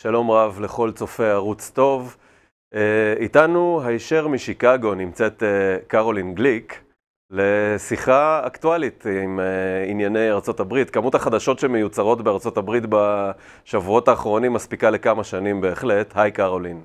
שלום רב לכל צופי ערוץ טוב. איתנו הישר משיקגו נמצאת קרולין גליק לשיחה אקטואלית עם ענייני ארצות הברית. כמות החדשות שמיוצרות בארצות הברית בשבועות האחרונים מספיקה לכמה שנים בהחלט. היי קרולין.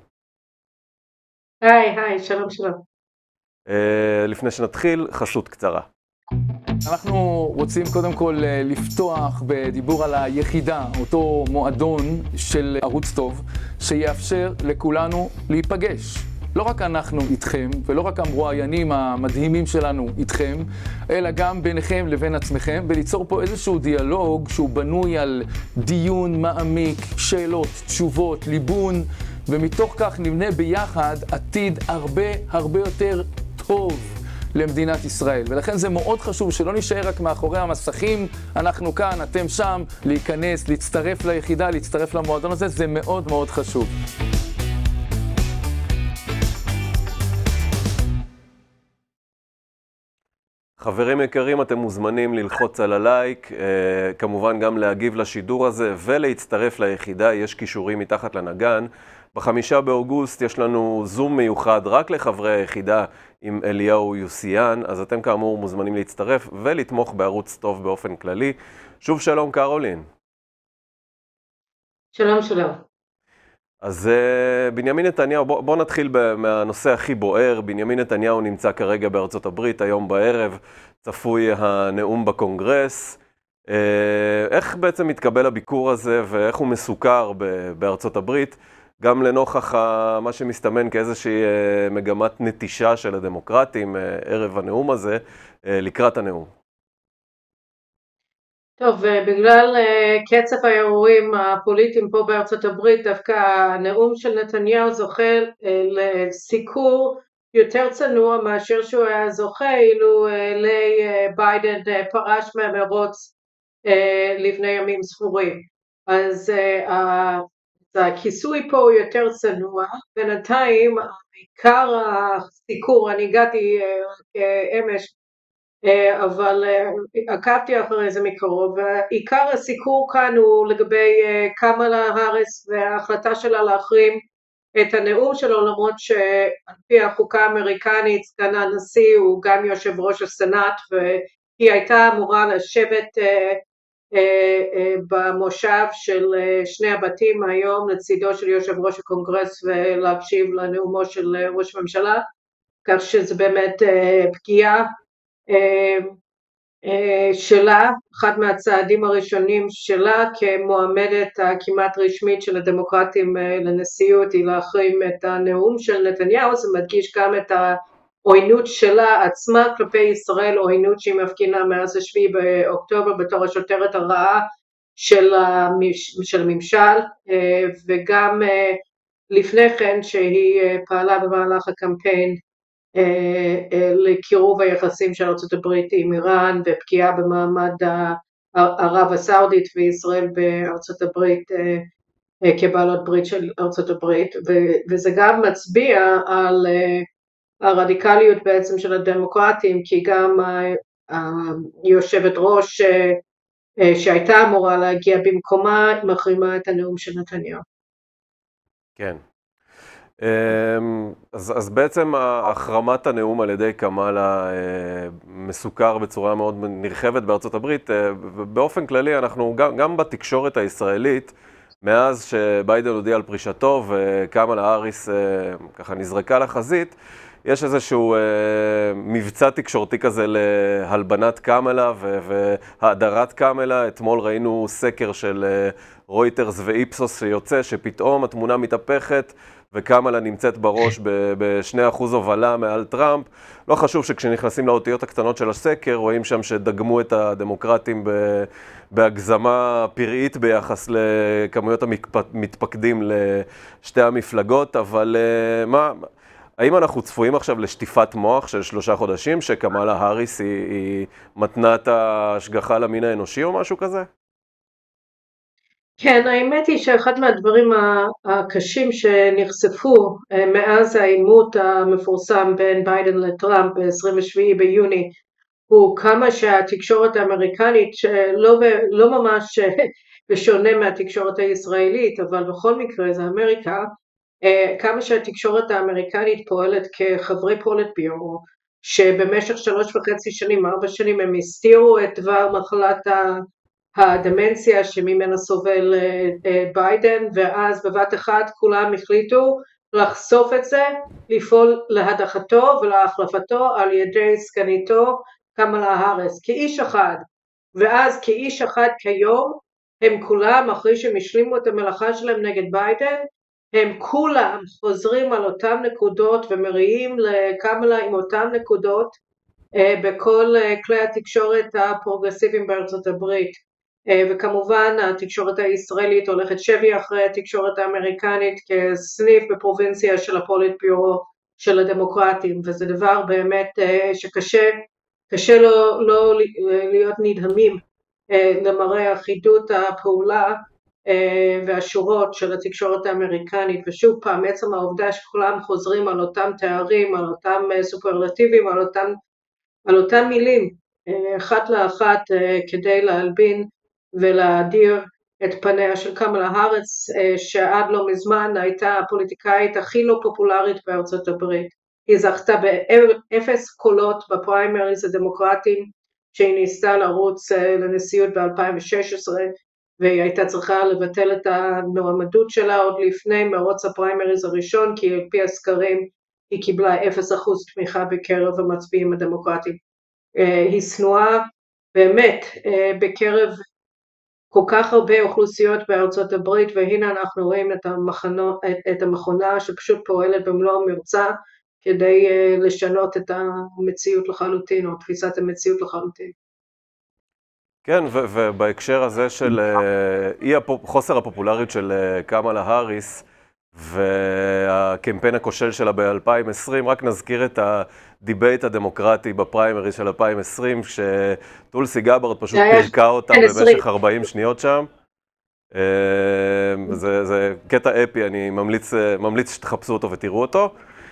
היי, שלום שלום. לפני שנתחיל, חסות קצרה. אנחנו רוצים קודם כל לפתוח בדיבור על היחידה, אותו מועדון של ערוץ טוב, שיאפשר לכולנו להיפגש. לא רק אנחנו איתכם, ולא רק המרואיינים המדהימים שלנו איתכם, אלא גם ביניכם לבין עצמכם, וליצור פה איזשהו דיאלוג שהוא בנוי על דיון מעמיק, שאלות, תשובות, ליבון, ומתוך כך נבנה ביחד עתיד הרבה יותר טוב למדינת ישראל. ולכן זה מאוד חשוב שלא נשאר רק מאחורי המסכים, אנחנו כאן, אתם שם, להיכנס, להצטרף ליחידה, להצטרף למועדון הזה, זה מאוד מאוד חשוב. חברים יקרים, אתם מוזמנים ללחוץ על הלייק, כמובן גם להגיב לשידור הזה ולהצטרף ליחידה, יש קישורים מתחת לנגן. ב5 באוגוסט יש לנו זום מיוחד רק לחברי היחידה עם אליהו יוסיאן, אז אתם כאמור מוזמנים להצטרף ולתמוך בערוץ טוב באופן כללי. שוב שלום קרולין. שלום שלום. אז בנימין נתניהו, בוא נתחיל מהנושא הכי בוער. בנימין נתניהו נמצא כרגע בארצות הברית, היום בערב צפוי הנאום בקונגרס. איך בעצם מתקבל הביקור הזה ואיך הוא מסוכר בארצות הברית, גם לנוכח מה שמסתמן כאיזושהי מגמת נטישה של הדמוקרטים ערב הנאום הזה לקראת הנאום? טוב, בגלל קצב האירועים הפוליטיים פה בארצות הברית, דווקא הנאום של נתניהו זוכה לסיקור יותר צנוע מאשר שהוא היה זוכה אילו ביידן פרש מהמרוץ לפני ימים ספורים. אז הכיסוי פה הוא יותר צנוע. בינתיים עיקר הסיקור, אני הגעתי אמש, אבל עקבתי אחרי זה מקרוב, ועיקר הסיקור כאן הוא לגבי קמאלה האריס וההחלטה שלה להחרים את הנאום שלו, למרות שעל פי החוקה האמריקנית סגן הנשיא הוא גם יושב ראש הסנאט, והיא הייתה אמורה לשבת במושב של שני הבתים היום לצידו של יושב ראש הקונגרס ולהקשיב לנאומו של ראש הממשלה, כך שזה באמת פגיעה שלה, אחד מהצעדים הראשונים שלה כמועמדת הכמעט רשמית של הדמוקרטים לנשיאות היא להחרים את הנאום של נתניהו. זה מדגיש גם את העוינות שלה עצמה כלפי ישראל, עוינות שהיא מפגינה מאז 7 באוקטובר בתור השוטרת הרעה של הממשל, וגם לפני כן שהיא פעלה במהלך הקמפיין לקירוב היחסים של ארצות הברית עם איראן ופגיעה במעמד ערב הסעודית וישראל בארצות הברית כבעלות ברית של ארצות הברית, וזה גם מצביע על הרדיקליות בעצם של הדמוקרטים, כי גם היושבת ראש שהייתה אמורה להגיע במקומה מחרימה את הנאום של נתניהו. כן. אז בעצם החרמת הנאום על ידי קמאלה מסוכר בצורה מאוד נרחבת בארצות הברית. באופן כללי אנחנו גם בתקשורת הישראלית, מאז שביידן הודיע על פרישתו וקמאלה האריס ככה נזרקה לחזית, יש איזשהו מבצע תקשורתי כזה להלבנת קמאלה והאדרת קמאלה. אתמול ראינו סקר של רויטרס ואיפסוס שיוצא שפתאום התמונה מתהפכת וקמאלה נמצאת בראש ב2% הובלה מעל טראמפ. לא חשוב שכשנכנסים לאותיות הקטנות של הסקר רואים שם שדגמו את הדמוקרטים בהגזמה פראית ביחס לכמויות המתפקדים לשתי המפלגות. אבל האם אנחנו צפויים עכשיו לשטיפת מוח של 3 חודשים שקמאלה האריס היא מתנת ההשגחה למין האנושי או משהו כזה? כן, האמת היא שאחד מהדברים הקשים שנחשפו מאז העימות המפורסם בין ביידן לטראמפ ב-27 ביוני הוא כמה שהתקשורת האמריקנית שלא ממש בשונה מהתקשורת הישראלית, אבל בכל מקרה זה אמריקה, כמה שהתקשורת האמריקנית פועלת כחברי פוליטביורו, שבמשך 3.5 שנים, 4 שנים, הם הסתירו את דבר מחלת הדמנציה שממנה סובל ביידן, ואז בבת אחת כולם החליטו לחשוף את זה, לפעול להדחתו ולהחלפתו על ידי סגניתו קמלה האריס, כאיש אחד. ואז כאיש אחד כיום, הם כולם, אחרי שהם השלימו את המלאכה שלהם נגד ביידן, הם כולם חוזרים על אותם נקודות ומריעים לקמלה עם אותם נקודות בכל כלי התקשורת הפרוגרסיביים בארצות הברית. וכמובן התקשורת הישראלית הולכת שבי אחרי התקשורת האמריקנית כסניף בפרובינציה של הפוליטביורו של הדמוקרטים, וזה דבר באמת שקשה לא להיות נדהמים למראה אחידות הפעולה והשורות של התקשורת האמריקנית. ושוב פעם, עצם העובדה שכולם חוזרים על אותם תארים, על אותם סופרלטיבים, על אותם מילים, אחת לאחת, כדי להלבין ולהדיר את פניה של קמלה האריס, שעד לא מזמן הייתה הפוליטיקאית הכי לא פופולרית בארצות הברית. היא זכתה באפס קולות בפריימריז הדמוקרטיים, שהיא ניסתה לרוץ לנשיאות ב-2016, והיא הייתה צריכה לבטל את המועמדות שלה עוד לפני מרוץ הפריימריז הראשון, כי על פי הסקרים היא קיבלה 0% תמיכה בקרב המצביעים הדמוקרטיים. היא שנואה באמת בקרב כל כך הרבה אוכלוסיות בארצות הברית, והנה אנחנו רואים את המכונה שפשוט פועלת במלוא המרצה, כדי לשנות את המציאות לחלוטין, או תפיסת המציאות לחלוטין. כן, ובהקשר הזה של חוסר הפופולריות של קמלה האריס, והקמפיין הכושל שלה ב-2020, רק נזכיר את הדיבייט הדמוקרטי בפריימריז של 2020, שטולסי גאברד פשוט פירקה אותה במשך 40 שניות שם. זה קטע אפי, אני ממליץ שתחפשו אותו ותראו אותו.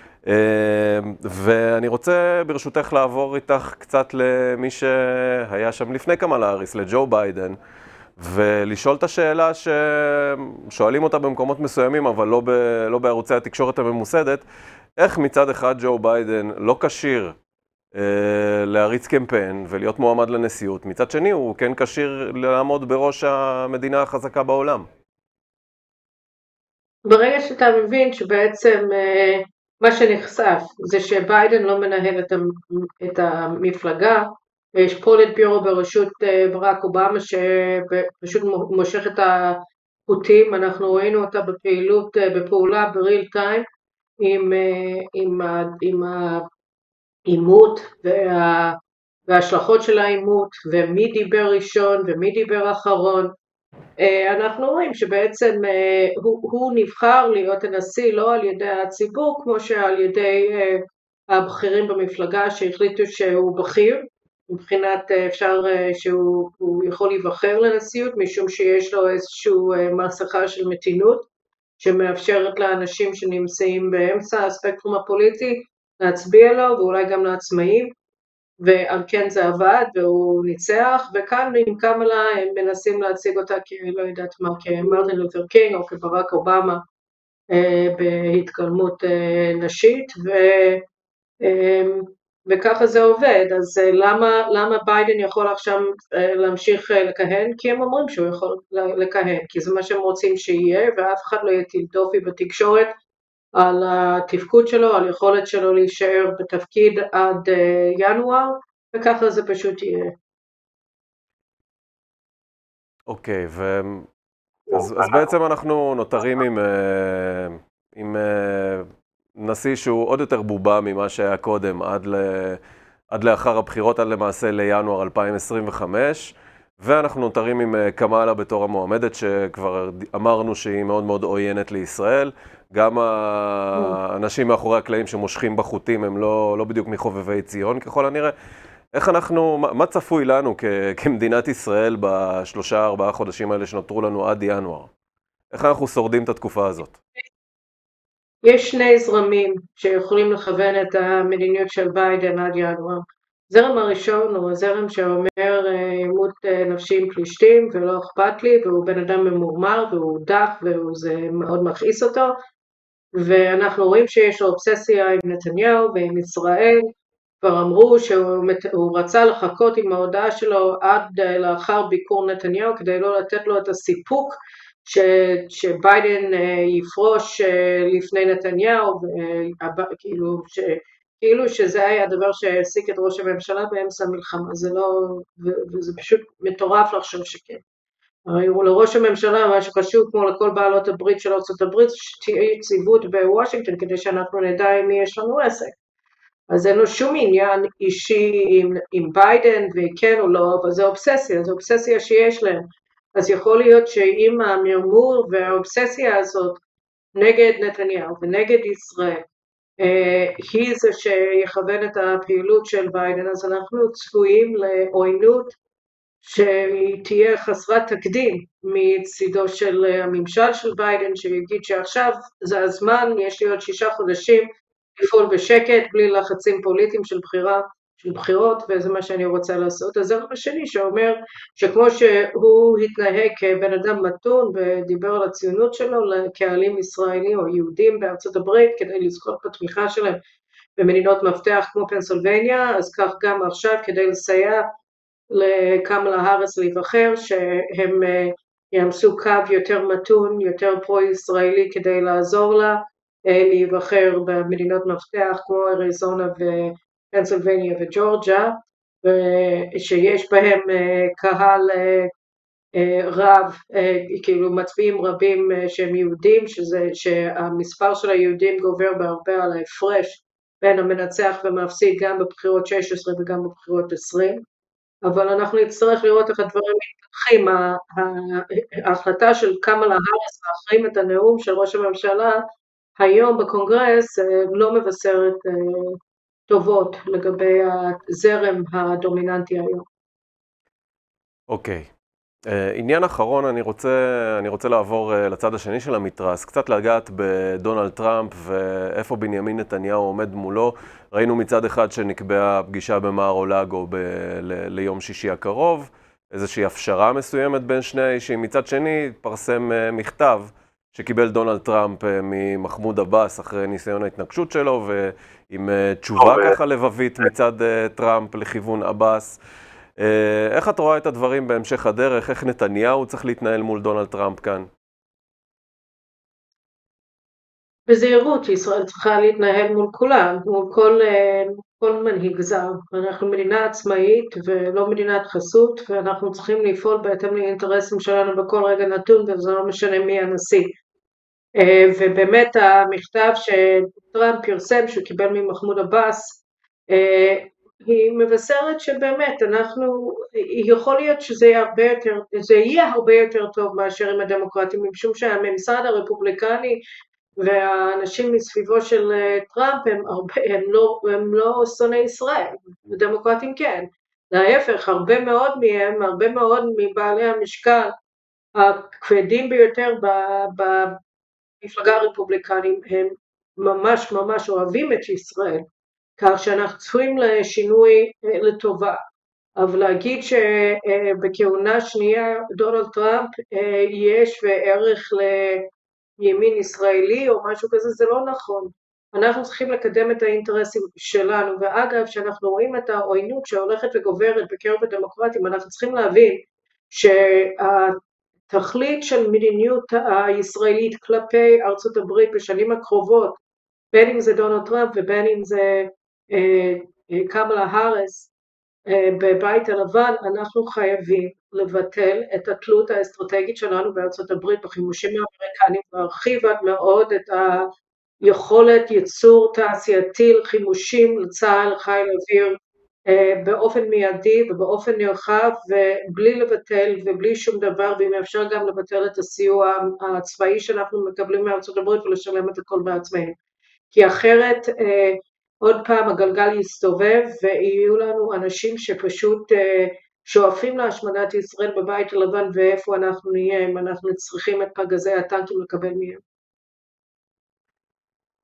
ואני רוצה ברשותך לעבור איתך קצת למי שהיה שם לפני קמלה האריס, לג'ו ביידן, ולשאול את השאלה ששואלים אותה במקומות מסוימים, אבל לא בערוצי התקשורת הממוסדת, איך מצד אחד ג'ו ביידן לא כשיר להריץ קמפיין ולהיות מועמד לנשיאות, מצד שני הוא כן כשיר לעמוד בראש המדינה החזקה בעולם. ברגע שאתה מבין שבעצם מה שנחשף זה שביידן לא מנהל את המפלגה, יש פוליטביורו בראשות ברק אובמה שפשוט מושך את החוטים, אנחנו ראינו אותה בפעולה בריל טיים עם העימות וההשלכות של העימות, ומי דיבר ראשון ומי דיבר אחרון. אנחנו רואים שבעצם הוא נבחר להיות הנשיא לא על ידי הציבור, כמו שעל ידי הבכירים במפלגה שהחליטו שהוא בכיר, מבחינת אפשר שהוא יכול להיבחר לנשיאות, משום שיש לו איזשהו מסכה של מתינות, שמאפשרת לאנשים שנמצאים באמצע הספקטרום הפוליטי להצביע לו, ואולי גם לעצמאים, ועל כן זה עבד, והוא ניצח, וכאן עם קמלה הם מנסים להציג אותה לא יודעת מה, כמרטין לותר קינג או כברק אובמה בהתגלמות נשית, וככה זה עובד. אז למה ביידן יכול עכשיו להמשיך לכהן? כי הם אומרים שהוא יכול לכהן, כי זה מה שהם רוצים שיהיה, ואף אחד לא יטיל דופי בתקשורת על התפקוד שלו, על יכולת שלו להישאר בתפקיד עד ינואר, וככה זה פשוט יהיה. אוקיי, אז בעצם אנחנו נותרים עם נשיא שהוא עוד יותר בובה ממה שהיה קודם, עד לאחר הבחירות, עד למעשה לינואר 2025, ואנחנו נותרים עם קמלה בתור המועמדת, שכבר אמרנו שהיא מאוד מאוד עוינת לישראל. גם האנשים מאחורי הקלעים שמושכים בחוטים הם לא בדיוק מחובבי ציון ככל הנראה. איך מה צפוי לנו כמדינת ישראל ב3-4 חודשים האלה שנותרו לנו עד ינואר? איך אנחנו שורדים את התקופה הזאת? יש שני זרמים שיכולים לכוון את המדיניות של ביידן עד ינואר. הזרם הראשון הוא הזרם שאומר עימות נפשי עם פלישתים ולא אכפת לי, והוא בן אדם ממורמר והוא דח וזה מאוד מכעיס אותו, ואנחנו רואים שיש לו אובססיה עם נתניהו ועם ישראל. כבר אמרו שהוא רצה לחכות עם ההודעה שלו עד לאחר ביקור נתניהו כדי לא לתת לו את הסיפוק שביידן יפרוש לפני נתניהו, כאילו שזה היה הדבר שהעסיק את ראש הממשלה באמצע המלחמה. זה לא, וזה פשוט מטורף לחשוב שכן. הרי לראש הממשלה מה שחשוב כמו לכל בעלות הברית של ארצות הברית שתהיה יציבות בוושינגטון כדי שאנחנו נדע עם מי יש לנו עסק. אז אין לו שום עניין אישי עם ביידן וכן או לא, אבל זו אובססיה שיש להם. אז יכול להיות שאם המרמור והאובססיה הזאת נגד נתניהו ונגד ישראל, היא זה שיכוון את הפעילות של ביידן, אז אנחנו צפויים לעוינות שהיא תהיה חסרת תקדים מצידו של הממשל של ביידן, שיגיד שעכשיו זה הזמן, יש לי עוד 6 חודשים לפעול בשקט, בלי לחצים פוליטיים של בחירות, וזה מה שאני רוצה לעשות. אז זה הרב השני שאומר שכמו שהוא התנהג כבן אדם מתון ודיבר על הציונות שלו לקהלים ישראלים או יהודים בארצות הברית כדי לזכות בתמיכה שלהם במדינות מפתח כמו פנסילבניה, אז כך גם עכשיו כדי לסייע לקמלה האריס להיבחר, שהם יאמצו קו יותר מתון, יותר פרו-ישראלי כדי לעזור לה להיבחר במדינות מפתח כמו אריזונה ופנסילבניה וג'ורג'יה, שיש בהם קהל רב, כאילו מצביעים רבים שהם יהודים, שהמספר של היהודים גובר בהרבה על ההפרש בין המנצח ומפסיד גם בבחירות 16 וגם בבחירות 20, אבל אנחנו נצטרך לראות איך הדברים מתפתחים. ההחלטה של קמלה האריס להחרים את הנאום של ראש הממשלה היום בקונגרס לא מבשרת טובות לגבי הזרם הדומיננטי היום. אוקיי. עניין אחרון, אני רוצה לעבור לצד השני של המתרס, קצת לגעת בדונלד טראמפ ואיפה בנימין נתניהו עומד מולו. ראינו מצד אחד שנקבעה פגישה במאר-אולגו ליום שישי הקרוב, איזושהי הפשרה מסוימת בין שני האישים. מצד שני, פרסם מכתב שקיבל דונלד טראמפ ממחמוד עבאס אחרי ניסיון ההתנגשות שלו, ועם תשובה ככה לבבית מצד טראמפ לכיוון עבאס. איך את רואה את הדברים בהמשך הדרך? איך נתניהו צריך להתנהל מול דונלד טראמפ כאן? בזהירות, ישראל צריכה להתנהל מול כולם, מול כל מנהיג זר. אנחנו מדינה עצמאית ולא מדינת חסות, ואנחנו צריכים לפעול בהתאם לאינטרסים שלנו בכל רגע נתון, וזה לא משנה מי הנשיא. ובאמת המכתב שטראמפ פרסם שהוא קיבל ממחמוד עבאס, היא מבשרת שבאמת יכול להיות שזה יהיה הרבה יותר טוב מאשר עם הדמוקרטים, משום שהממסד הרפובליקני והאנשים מסביבו של טראמפ הם לא שונאי ישראל, ודמוקרטים כן. להפך, הרבה מאוד מהם, הרבה מאוד מבעלי המשקל הכבדים ביותר במפלגה הרפובליקנית הם ממש ממש אוהבים את ישראל, כך שאנחנו צפויים לשינוי לטובה. אבל להגיד שבכהונה שנייה דונלד טראמפ יש וערך לימין ישראלי או משהו כזה, זה לא נכון. אנחנו צריכים לקדם את האינטרסים שלנו, ואגב, שאנחנו רואים את העוינות שהולכת וגוברת בקרב הדמוקרטים, אנחנו צריכים להבין שהתכלית של מדיניות הישראלית כלפי ארצות הברית בשנים הקרובות, בין אם זה דונלד טראמפ ובין אם זה קמלה האריס בבית הלבן, אנחנו חייבים לבטל את התלות האסטרטגית שלנו בארצות הברית בחימושים האמריקנים, להרחיב עד מאוד את היכולת ייצור תעשייתי לחימושים לצה"ל, לחיל האוויר, באופן מיידי ובאופן נרחב, ובלי לבטל ובלי שום דבר, ואם אפשר גם לבטל את הסיוע הצבאי שאנחנו מקבלים מארצות הברית ולשלם את הכל בעצמנו. כי אחרת עוד פעם הגלגל יסתובב ויהיו לנו אנשים שפשוט שואפים להשמדת ישראל בבית הלבן, ואיפה אנחנו נהיה אם אנחנו צריכים את פגזי הטנקים לקבל מהם.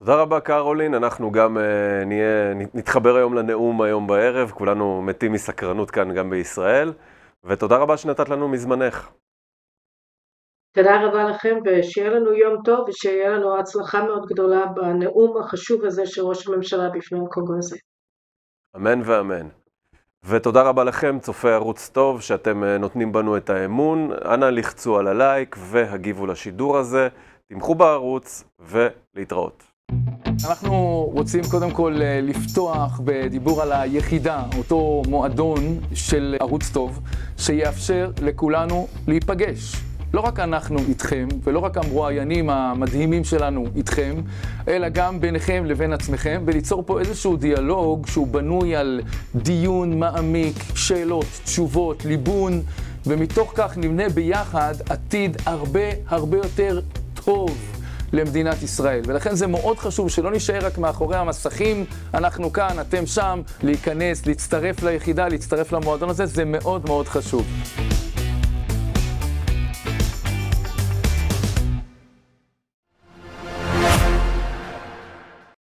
תודה רבה קרולין, אנחנו גם נתחבר היום לנאום היום בערב, כולנו מתים מסקרנות כאן גם בישראל, ותודה רבה שנתת לנו מזמנך. תודה רבה לכם, ושיהיה לנו יום טוב, ושיהיה לנו הצלחה מאוד גדולה בנאום החשוב הזה של ראש הממשלה בפני הקונגרס. אמן ואמן. ותודה רבה לכם, צופי ערוץ טוב, שאתם נותנים בנו את האמון. אנא לחצו על הלייק והגיבו לשידור הזה, תמכו בערוץ ולהתראות. אנחנו רוצים קודם כל לפתוח בדיבור על היחידה, אותו מועדון של ערוץ טוב, שיאפשר לכולנו להיפגש. לא רק אנחנו איתכם, ולא רק המרואיינים המדהימים שלנו איתכם, אלא גם ביניכם לבין עצמכם, וליצור פה איזשהו דיאלוג שהוא בנוי על דיון מעמיק, שאלות, תשובות, ליבון, ומתוך כך נבנה ביחד עתיד הרבה יותר טוב למדינת ישראל. ולכן זה מאוד חשוב שלא נשאר רק מאחורי המסכים, אנחנו כאן, אתם שם, להיכנס, להצטרף ליחידה, להצטרף למועדון הזה, זה מאוד חשוב.